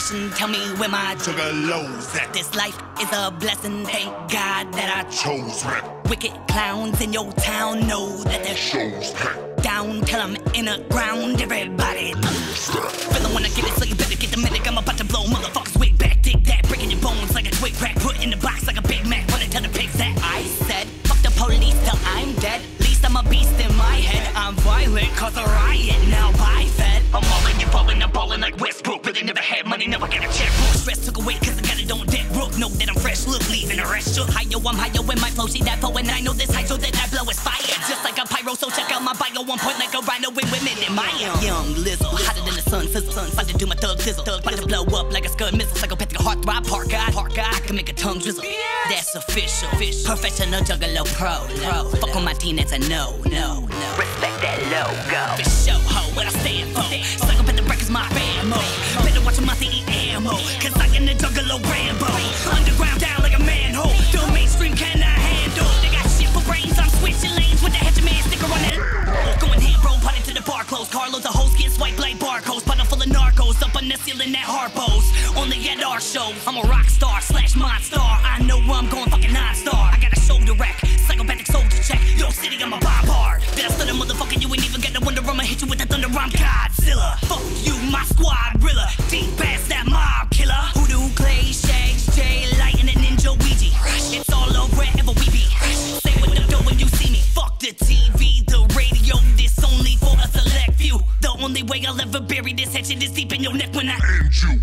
question, tell me where my Juggalos at. This life is a blessing, thank God that I chose rap. Wicked clowns in your town know that they're Shows packed. down till I'm in the ground. Everybody feeling wanna get it, so you better get the medic. I'm about to blow motherfuckers wig back, dig that, breaking your bones like a twig crack, put in the box like a Big Mac. Wanna tell the pigs that I said, fuck the police till I'm dead. Least I'm a beast in my head. I'm violent, cause a riot now by Fed. I'm mauling, you falling, I'm balling like Westbrook. Really never had money, never got a checkbook. Stress took away cause I got it on deck. Brook, know that I'm fresh, look, leaving the rest shook. Higher, I'm higher when my flow, she that flow. And I know this high, so that I blow is fire. Just like a pyro, so check out my bio. 1 point like a rhino with women in my young Lizzo. Hotter than the sun, sizzle. About to do my thug sizzle. About to blow up like a scud missile. Psychopathic heartthrob, park guy. I can make a tongue drizzle. That's official. Professional juggalo pro. Fuck on my team, that's a no. Respect that logo. For show, ho, what I stand for. Psychopathic records, my famo. Better watch my eat ammo. Cause I am the juggalo Rambo. Underground down like a manhole. The mainstream cannot handle. They got shit for brains, I'm switching lanes with the hegemon sticker on it. Going hand, bro, potting to the bar close. Carlos, the host, get swiped like barcodes. Bottle full of narcos, up on the ceiling at Harpo's. Only at our shows. I'm a rock star / monster. I know I'm going fucking non-star. I got a shoulder rack, psychopathic soldier check. Yo, city, I'm a Bob Hard. Bet I stutter, motherfucker, you ain't even got no wonder. I'ma hit you with the thunder, I'm Godzilla. Fuck you, my squadrilla. Deep past that mob killer. Hoodoo, Clay, Shags, Jay, Light, and a Ninja Ouija. It's all over wherever we be. Say what up, though, when you see me. Fuck the TV, the radio, this only for a select few. The only way I'll ever bury this head shit is deep in your neck when I And you.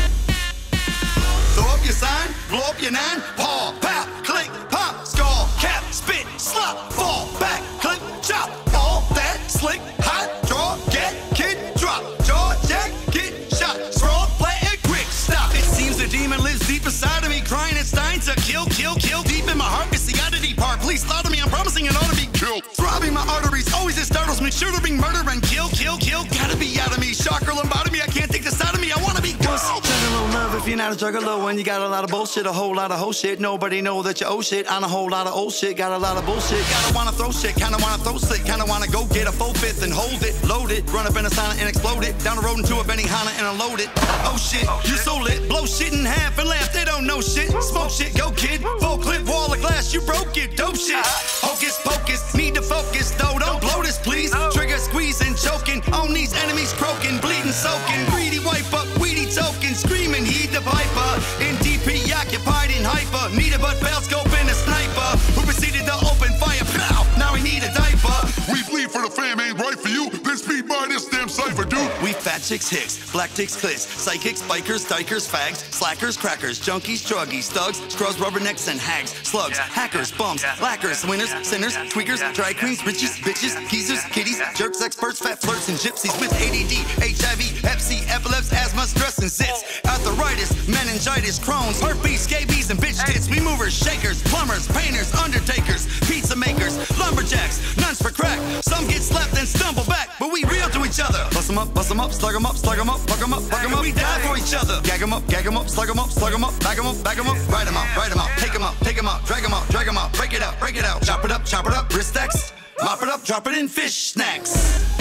Throw up your sign, blow up your nine, paw, pow, click, pop, skull, cap, spit, slop, fall, back, click, chop, all that slick, hot, draw, get, kid, drop, jaw, jack, get shot, sprawl, play it quick, stop. It seems the demon lives deep inside of me, crying it's time to kill, deep in my heart, it's the oddity part, please slaughter me, I'm promising it ought to be killed. Throbbing my arteries, always it startles me, sure to bring murder and kill, gotta be out of me, shocker, lobotomy, I can't take this out of me, I wanna be ghost. Juggalo love if you're not a juggalo and you got a lot of bullshit, a whole lot of whole shit. Nobody know that you owe shit on a whole lot of old shit. Got a lot of bullshit. Gotta wanna throw shit, kinda wanna throw slick, kinda wanna go get a full fifth and hold it, load it, run up in a sauna and explode it. Down the road into a Benihana and unload it. Oh shit, you so lit, blow shit in half and laugh. They don't know shit. Smoke shit, go kid. Full clip, wall of glass, you broke it. Dope shit. Hocus pocus, need to focus though. Don't blow this, please. Trigger squeezing, choking on these enemies, croaking, bleeding, soaking. Greedy wipe up, weedy token, screaming, heed the viper. In DP, occupied in hyper. Need a butt bell scope and a sniper. Who proceeded to open fire, pow. Now we need a diaper. We bleed for the fam, ain't right for you. Then speed by this damn cipher, dude. We fat chicks, hicks, black ticks, clits, psychics, bikers, dykers, fags, slackers, crackers, junkies, druggies, thugs, scrubs, rubbernecks, and hags, slugs, hackers, bums, lackers, winners, sinners, tweakers, drag queens, riches, bitches, geezers, kitties, jerks, experts, fat flirts, and gypsies with ADD, HIV, Hep C, epilepsy, asthma, stress, and zits, arthritis, meningitis, Crohn's, herpes, scabies, and bitch tits. We movers, shakers, plumbers, painters, undertakers, pizza makers, lumberjacks, nuns for crack. Some get slapped and stumble back, but we real to each other. Bust 'em up, slug 'em up, fuck 'em up, fuck 'em up. We die for each other. Gag 'em up, slug 'em up, back 'em up, write 'em out, take 'em out, drag 'em out, break it out, chop it up, wrist stacks, mop it up, drop it in fish snacks.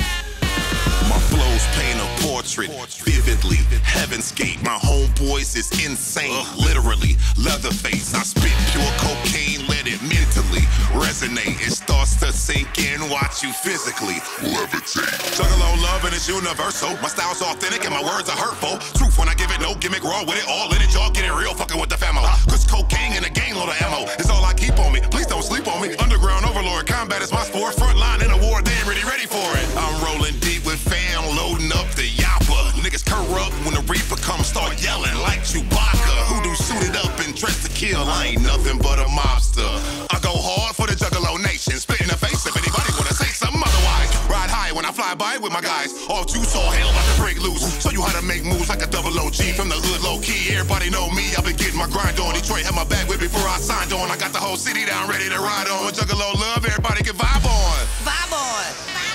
My flows paint a portrait vividly. Heaven's Gate, my homeboys is insane. Literally, Leatherface. I spit pure cocaine, let it mentally resonate. It starts to sink in, watch you physically levitate. Juggalo love and it's universal. My style's authentic and my words are hurtful. Truth when I give it, no gimmick, raw with it, all in it. Y'all get it real, fucking with the famo. Cause cocaine and a gang load of ammo is all I keep on me. Please don't sleep on me. Underground overlord, combat is my sport. Front line in a war, they ain't really ready for it. I'm rolling deep with fam, loading up the yappa. Niggas corrupt when the reaper comes, start yelling like Chewbacca. Hoodoo suited up and dressed to kill, I ain't nothing but a mobster. I go hard for the Juggalo nation, spit in the face if anybody wanna say something otherwise. Ride high when I fly by with my guys, all too saw hell about to break loose. Show you how to make moves like a double OG from the hood low key. Everybody know me, I've been getting my grind on. Detroit had my back with before I signed on. I got the whole city down ready to ride on. With Juggalo love, everybody can vibe on. vibe on.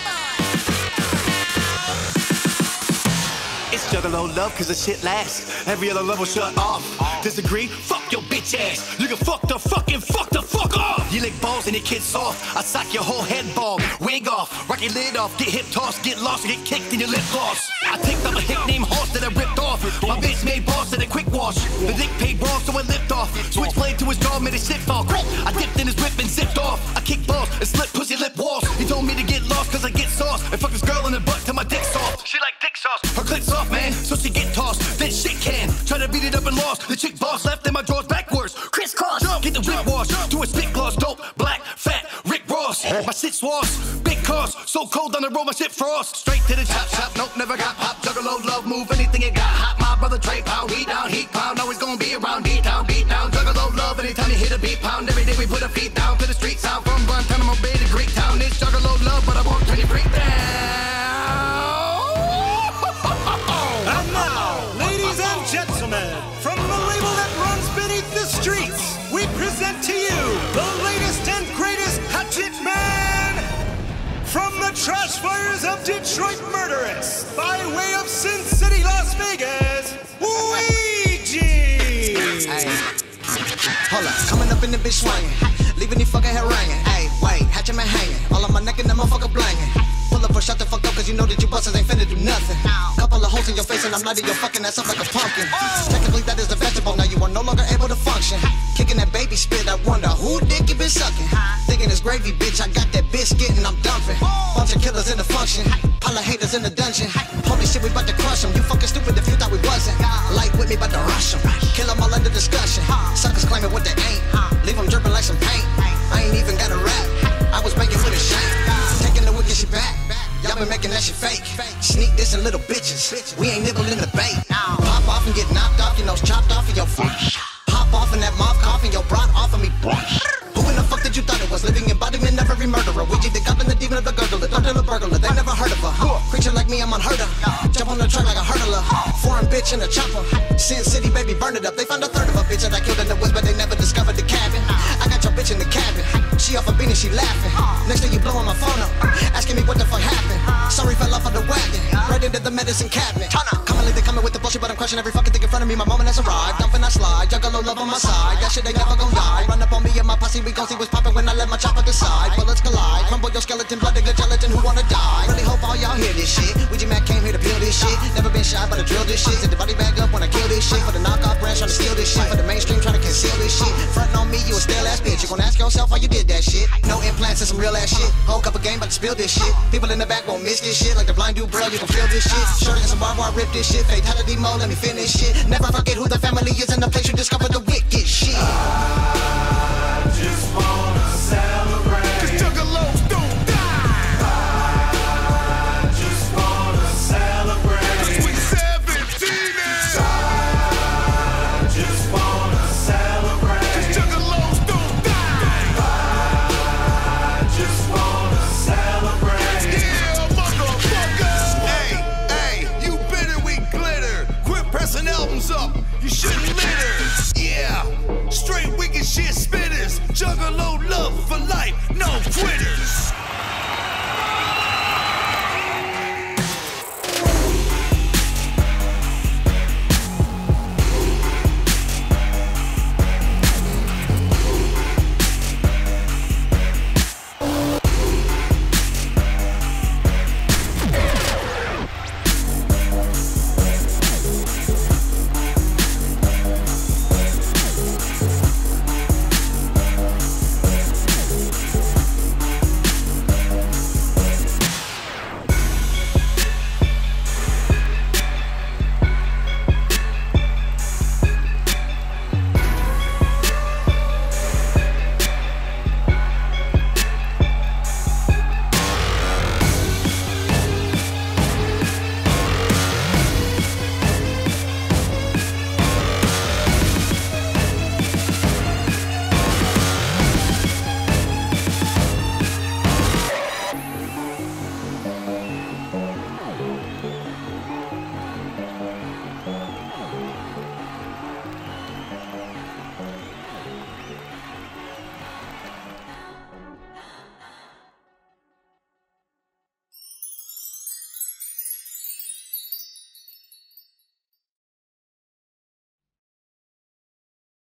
It's Juggalo love cause the shit lasts. Every other level shut off. Disagree? Fuck your bitch ass. You can fuck the fuck off. You lick balls and your kid soft. I sock your whole head bald. Wig off, rock your lid off. Get hip tossed, get lost, and get kicked in your lip gloss. I take up a hip named horse that I ripped off. My bitch made balls The dick paid wrong, so I lift off. Switchblade to his jaw, made his shit fall. I dipped in his whip and zipped off. I kicked balls and slipped pussy lip walls. He told me to get lost cause I get sauce. And fuck this girl in the butt till my dick's soft. She like dick sauce. Her clit's soft, man, so she get tossed. Then shit can. Try to beat it up and lost. The chick boss left and my drawers backwards. Crisscross. Get the whip wash. Do a spit gloss. Dope, black, fat, Rick Ross. My shit swass. Big cars. So cold on the road, my shit frost. Straight to the chop shop. Nope, never got pop. Juggalo, love, move anything it got hot. My brother Trey pound. Heat down, heat pound. Always gonna be around. Beat down, beat down. Juggalo, love anytime you hit a beat pound. Every day we put a feet down to the street sound. From Guantanamo Bay to Greek Town. It's Juggalo, love, but I won't turn your freak down. And now, ladies and gentlemen, from the label that runs beneath the streets, we present to you the latest and greatest hatchet man from the trash fires of Detroit Murderous, by way of Sin City, Las Vegas, Ouija! Hey, hold up, coming up in the bitch swinging, leaving these fucking hair ringing. Hey, wait, hatchet man hanging, all on my neck and that motherfucker blanging. Pull up or shut the fuck up, cause you know that you busters ain't finna do nothing. Couple of holes in your face and I'm lighting your fucking ass up like a pumpkin. Technically that is the vegetable, now you are no longer able to function. Kicking that baby spit, I wonder who dick you been sucking. Thinking it's gravy, bitch, I got that biscuit and I'm dumping. Bunch of killers in the function, pile of haters in the dungeon. Holy shit, we bout to crush them, you fucking stupid if you thought we wasn't. Light with me, bout to rush them, kill them all under discussion. Suckers claiming what they ain't, leave them dripping like some paint. I ain't even got a rap, I was making with a shame. Taking the wicked shit back. Y'all been making that shit fake. Sneak this and little bitches. We ain't nibbling the bait. Pop off and get knocked off, your nose chopped off of your face. Hop off in that mouth cough and your brought off of me. Who in the fuck did you thought it was? Living embodiment of every murderer. Ouija the goblin, the demon of the gurgler. Don't tell a burglar, they never heard of her. Creature like me, I'm unheard of. Jump on the truck like a hurdler. Foreign bitch in a chopper. Sin City, baby, burn it up. They found a third of a bitch that I killed in the woods, but they never discovered the cabin. I got your bitch in the cabin. She off a beanie, she laughing. Next thing you blowing my phone up, asking me what the fuck happened. Sorry, fell off of the wagon, right into the medicine cabinet. Commonly they coming with the bullshit, but I'm crushing every fucking thing in front of me. My moment has arrived, dumping I slide, Juggalo love on my side. That shit ain't never gon' die. Run up on me and my posse, we gon' see what's poppin' when I let my chopper decide. Bullets collide, crumble your skeleton, blood the gelatin. Who wanna die? Really hope all y'all hear this shit. Ouija Mac came here to peel this shit. Never been shy, but I drill this shit. Set the body bag up when I kill this shit. For the knockoff branch, trying to steal this shit. For the mainstream, trying to conceal this shit. Frontin' on me, you a stale ass bitch. You gon' ask yourself why you did that shit. No implants and some real ass shit. Whole cup of game, but to spill this shit. People in the back won't miss this shit. Like the blind dude, bro, you can feel this shit. Shorty and some barbed wire, rip this shit. Fatality mode, let me finish shit. Never forget who the family is in the place you discover the wicked shit. I just wanna celebrate. Cause Juggalos don't die. I just wanna celebrate. Cause we 17ers. I just wanna celebrate. Cause Juggalos don't die. I just wanna celebrate. Yeah, motherfuckers. Hey, you bitter, we glitter. Quit pressing albums up, you shouldn't litter. Yeah, straight wicked shit spitters. Juggalo love for life, no quitters.